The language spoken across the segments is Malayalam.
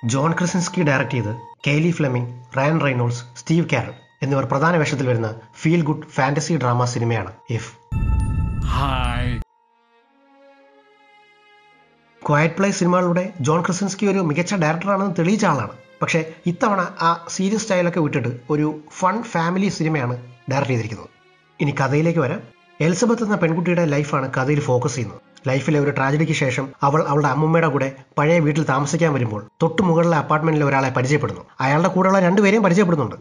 ജോൺ ക്രസിൻസ്കി ഡയറക്റ്റ് ചെയ്ത് Cailey Fleming, Ryan Reynolds, Steve Carell എന്നിവർ പ്രധാന വേഷത്തിൽ വരുന്ന ഫീൽ ഗുഡ് ഫാന്റസി ഡ്രാമ സിനിമയാണ് ഇഫ്. ക്വയറ്റ് പ്ലേസ് സിനിമകളിലൂടെ ജോൺ ക്രസിൻസ്കി ഒരു മികച്ച ഡയറക്ടറാണെന്ന് തെളിയിച്ച ആളാണ്. പക്ഷേ ഇത്തവണ ആ സീരിയസ് സ്റ്റൈലൊക്കെ വിട്ടിട്ട് ഒരു ഫൺ ഫാമിലി സിനിമയാണ് ഡയറക്റ്റ് ചെയ്തിരിക്കുന്നത്. ഇനി കഥയിലേക്ക് വരാം. എലിസബത്ത് എന്ന പെൺകുട്ടിയുടെ ലൈഫാണ് കഥയിൽ ഫോക്കസ് ചെയ്യുന്നത്. ലൈഫിലെ ഒരു ട്രാജഡിക്ക് ശേഷം അവൾ അവളുടെ അമ്മൂമ്മയുടെ കൂടെ പഴയ വീട്ടിൽ താമസിക്കാൻ വരുമ്പോൾ തൊട്ടു മുകളിലെ അപ്പാർട്ട്മെന്റിലെ ഒരാളെ പരിചയപ്പെടുന്നു. അയാളുടെ കൂടെയുള്ള രണ്ടുപേരെയും പരിചയപ്പെടുന്നുണ്ട്.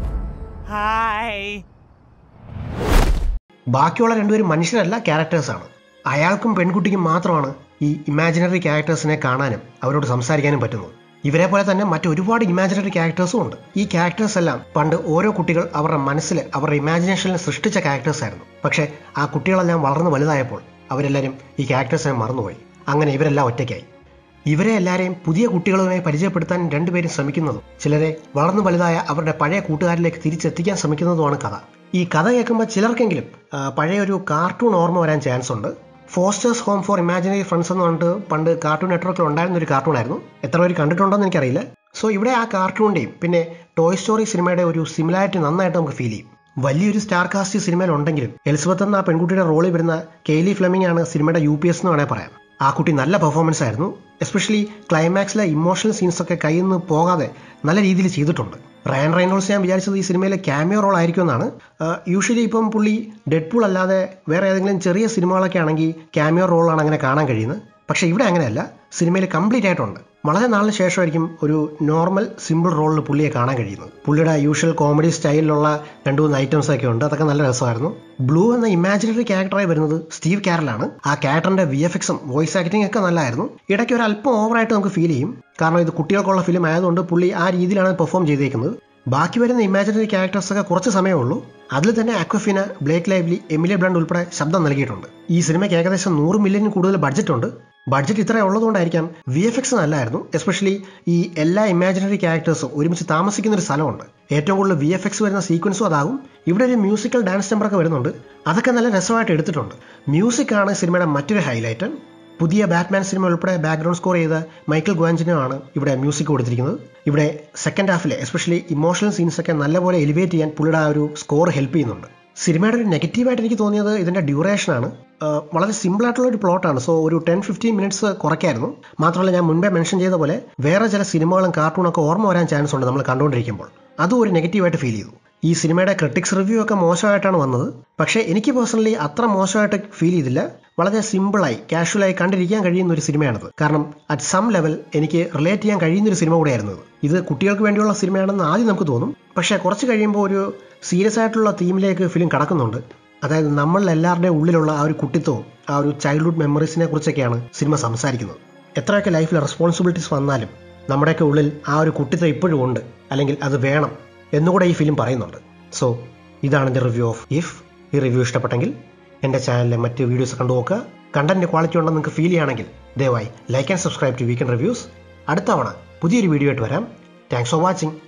ബാക്കിയുള്ള രണ്ടുപേരും മനുഷ്യരല്ല, ക്യാരക്ടേഴ്സാണ്. അയാൾക്കും പെൺകുട്ടിക്കും മാത്രമാണ് ഈ ഇമാജിനറി ക്യാരക്ടേഴ്സിനെ കാണാനും അവരോട് സംസാരിക്കാനും പറ്റുന്നത്. ഇവരെ പോലെ തന്നെ മറ്റൊരുപാട് ഇമാജിനറി ക്യാരക്ടേഴ്സും ഉണ്ട്. ഈ ക്യാരക്ടേഴ്സ് എല്ലാം പണ്ട് ഓരോ കുട്ടികൾ അവരുടെ മനസ്സിൽ അവരുടെ ഇമാജിനേഷനിൽ സൃഷ്ടിച്ച ക്യാരക്ടേഴ്സ് ആയിരുന്നു. പക്ഷേ ആ കുട്ടികളെല്ലാം വളർന്നു വലുതായപ്പോൾ അവരെല്ലാവരും ഈ ക്യാരക്ടേഴ്സിനെ മറന്നുപോയി. അങ്ങനെ ഇവരെല്ലാം ഒറ്റയ്ക്കായി. ഇവരെ എല്ലാവരെയും പുതിയ കുട്ടികളുമായി പരിചയപ്പെടുത്താൻ രണ്ടുപേരും ശ്രമിക്കുന്നതും ചിലരെ വളർന്നു വലുതായ അവരുടെ പഴയ കൂട്ടുകാരിലേക്ക് തിരിച്ചെത്തിക്കാൻ ശ്രമിക്കുന്നതുമാണ് കഥ. ഈ കഥ കേൾക്കുമ്പോൾ ചിലർക്കെങ്കിലും പഴയൊരു കാർട്ടൂൺ ഓർമ്മ വരാൻ ചാൻസ് ഉണ്ട്. Foster's Home for Imaginary Friends എന്ന് പറഞ്ഞിട്ട് പണ്ട് കാർട്ടൂൺ നെറ്റ്വർക്കിൽ ഉണ്ടായിരുന്ന ഒരു കാർട്ടൂണായിരുന്നു. എത്ര പേര് കണ്ടിട്ടുണ്ടോ എന്ന് എനിക്കറിയില്ല. സോ ഇവിടെ ആ കാർട്ടൂണിൻ്റെയും പിന്നെ ടോയ് സ്റ്റോറി സിനിമയുടെ ഒരു സിമിലാരിറ്റി നന്നായിട്ട് നമുക്ക് ഫീൽ ചെയ്യും. വലിയൊരു സ്റ്റാർ കാസ്റ്റ് സിനിമയിൽ ഉണ്ടെങ്കിലും എലിസബത്ത് എന്ന ആ പെൺകുട്ടിയുടെ റോളിൽ വരുന്ന കെയ്ലി ഫ്ലെമിംഗ് ആണ് സിനിമയുടെ UPS എന്ന് വേണേൽ പറയാം. ആ കുട്ടി നല്ല പെർഫോമൻസ് ആയിരുന്നു. എസ്പെഷ്യലി ക്ലൈമാക്സിലെ ഇമോഷണൽ സീൻസൊക്കെ കയ്യിൽ നിന്ന് പോകാതെ നല്ല രീതിയിൽ ചെയ്തിട്ടുണ്ട്. റയൻ റെയ്നോൾഡ്സ് ഞാൻ വിചാരിച്ചത് ഈ സിനിമയിലെ ക്യാമിയോ റോൾ ആയിരിക്കും എന്നാണ്. യൂഷ്വലി ഇപ്പം പുള്ളി ഡെഡ്പൂൾ അല്ലാതെ വേറെ ഏതെങ്കിലും ചെറിയ സിനിമകളൊക്കെ ആണെങ്കിൽ ക്യാമിയോ റോളാണ് അങ്ങനെ കാണാൻ കഴിയുന്നത്. പക്ഷേ ഇവിടെ അങ്ങനെയല്ല, സിനിമയിൽ കംപ്ലീറ്റ് ആയിട്ടുണ്ട്. വളരെ നാളിന് ശേഷമായിരിക്കും ഒരു നോർമൽ സിമ്പിൾ റോളിൽ പുള്ളിയെ കാണാൻ കഴിയുന്നത്. പുള്ളിയുടെ യൂഷ്വൽ കോമഡി സ്റ്റൈലിലുള്ള 2-3 ഐറ്റംസ് ഒക്കെ ഉണ്ട്. അതൊക്കെ നല്ല രസമായിരുന്നു. ബ്ലൂ എന്ന ഇമാജിനറി ക്യാരക്ടറായി വരുന്നത് സ്റ്റീവ് കാരലാണ്. ആ ക്യാരക്ടറിന്റെ VFXും വോയിസ് ആക്ടിംഗ് ഒക്കെ നല്ലതായിരുന്നു. ഇടയ്ക്ക് ഒരു അല്പം ഓവറായിട്ട് നമുക്ക് ഫീൽ ചെയ്യും. കാരണം ഇത് കുട്ടികൾക്കുള്ള ഫിലിം ആയതുകൊണ്ട് പുള്ളി ആ രീതിയിലാണ് പെർഫോം ചെയ്തേക്കുന്നത്. ബാക്കി വരുന്ന ഇമാജിനറി ക്യാരക്ടേഴ്സൊക്കെ കുറച്ച് സമയമേ ഉള്ളൂ. അതിൽ തന്നെ Awkwafina, Blake Lively, Emily Blunt ഉൾപ്പെടെ ശബ്ദം നൽകിയിട്ടുണ്ട്. ഈ സിനിമയ്ക്ക് ഏകദേശം 100 മില്യണിൽ കൂടുതൽ ബഡ്ജറ്റ് ഉണ്ട്. ബഡ്ജറ്റ് ഇത്ര ഉള്ളതുകൊണ്ടായിരിക്കാം VFX നല്ലായിരുന്നു. എസ്പെഷ്യലി ഈ എല്ലാ ഇമാജിനറി ക്യാരക്ടേഴ്സും ഒരുമിച്ച് താമസിക്കുന്ന ഒരു സ്ഥലമുണ്ട്. ഏറ്റവും കൂടുതൽ VFX വരുന്ന സീക്വൻസും അതാകും. ഇവിടെ ഒരു മ്യൂസിക്കൽ ഡാൻസ് നമ്പറൊക്കെ വരുന്നുണ്ട്. അതൊക്കെ നല്ല രസമായിട്ട് എടുത്തിട്ടുണ്ട്. മ്യൂസിക്കാണ് സിനിമയുടെ മറ്റൊരു ഹൈലൈറ്റ്. പുതിയ ബാറ്റ്മാൻ സിനിമ ഉൾപ്പെടെ ബാക്ക്ഗ്രൗണ്ട് സ്കോർ ചെയ്ത മൈക്കൽ ഗ്വാഞ്ചിനോ ആണ് ഇവിടെ മ്യൂസിക് കൊടുത്തിരിക്കുന്നത്. ഇവിടെ സെക്കൻഡ് ഹാഫിലെ എസ്പെഷ്യലി ഇമോഷണൽ സീൻസൊക്കെ നല്ലപോലെ എലിവേറ്റ് ചെയ്യാൻ പുള്ളിയുടെ ആ ഒരു സ്കോർ ഹെൽപ്പ് ചെയ്യുന്നുണ്ട്. സിനിമയുടെ ഒരു നെഗറ്റീവായിട്ട് എനിക്ക് തോന്നിയത് ഇതിൻ്റെ ഡ്യൂറേഷനാണ്. വളരെ സിമ്പിളായിട്ടുള്ള ഒരു പ്ലോട്ടാണ്. സോ ഒരു 10-15 മിനിറ്റ്സ് കുറയ്ക്കായിരുന്നു. മാത്രമല്ല ഞാൻ മുൻപേ മെൻഷൻ ചെയ്ത പോലെ വേറെ ചില സിനിമകളും കാർട്ടൂണൊക്കെ ഓർമ്മ വരാൻ ചാൻസ് ഉണ്ട് നമ്മൾ കണ്ടുകൊണ്ടിരിക്കുമ്പോൾ. അതും ഒരു നെഗറ്റീവായിട്ട് ഫീൽ ചെയ്തു. ഈ സിനിമയുടെ ക്രിട്ടിക്സ് റിവ്യൂ ഒക്കെ മോശമായിട്ടാണ് വന്നത്. പക്ഷേ എനിക്ക് പേഴ്സണലി അത്ര മോശമായിട്ട് ഫീൽ ചെയ്തില്ല. വളരെ സിമ്പിളായി കാഷ്വലായി കണ്ടിരിക്കാൻ കഴിയുന്ന ഒരു സിനിമയാണിത്. കാരണം അറ്റ് സം ലെവൽ എനിക്ക് റിലേറ്റ് ചെയ്യാൻ കഴിയുന്ന ഒരു സിനിമ കൂടെയായിരുന്നു ഇത്. കുട്ടികൾക്ക് വേണ്ടിയുള്ള സിനിമയാണെന്ന് ആദ്യം നമുക്ക് തോന്നും. പക്ഷേ കുറച്ച് കഴിയുമ്പോൾ ഒരു സീരിയസ് ആയിട്ടുള്ള തീമിലേക്ക് ഫിലിം കടക്കുന്നുണ്ട്. അതായത് നമ്മളെല്ലാവരുടെയും ഉള്ളിലുള്ള ആ ഒരു കുട്ടിത്വവും ആ ഒരു ചൈൽഡ്ഹുഡ് മെമ്മറീസിനെ കുറിച്ചൊക്കെയാണ് സിനിമ സംസാരിക്കുന്നത്. എത്രയൊക്കെ ലൈഫിൽ റെസ്പോൺസിബിലിറ്റീസ് വന്നാലും നമ്മുടെയൊക്കെ ഉള്ളിൽ ആ ഒരു കുട്ടിത്വം ഇപ്പോഴും ഉണ്ട്, അല്ലെങ്കിൽ അത് വേണം എന്നുകൂടെ ഈ ഫിലിം പറയുന്നുണ്ട്. സോ ഇതാണ് എൻ്റെ റിവ്യൂ ഓഫ് ഇഫ്. ഈ റിവ്യൂ ഇഷ്ടപ്പെട്ടെങ്കിൽ എൻ്റെ ചാനലിലെ മറ്റ് വീഡിയോസ് കണ്ടു നോക്കുക. കണ്ടന്റ് ക്വാളിറ്റി ഉണ്ടെന്ന് നിങ്ങൾക്ക് ഫീൽ ചെയ്യുകയാണെങ്കിൽ ദയവായി like and subscribe to weekend reviews. അടുത്ത തവണ പുതിയൊരു വീഡിയോ ആയിട്ട് വരാം. Thanks for watching.